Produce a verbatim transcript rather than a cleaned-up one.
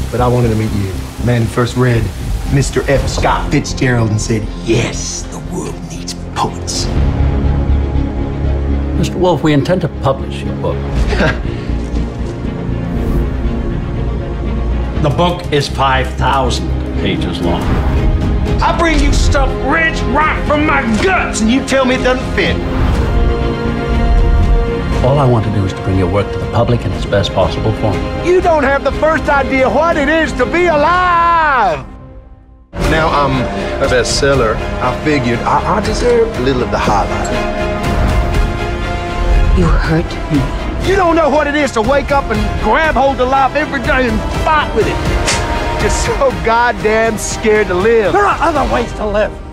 but I wanted to meet you. Man who first read Mister F. Scott Fitzgerald and said, yes, the world needs poets. Mister Wolfe, we intend to publish your book. The book is five thousand pages long. I bring you stuff rich right from my guts, and you tell me it doesn't fit. All I want to do is to bring your work to the public in its best possible form. You don't have the first idea what it is to be alive. Now I'm a bestseller. I figured I, I deserve a little of the highlight. You hurt me. You don't know what it is to wake up and grab hold of life every day and fight with it. You're so goddamn scared to live. There are other ways to live.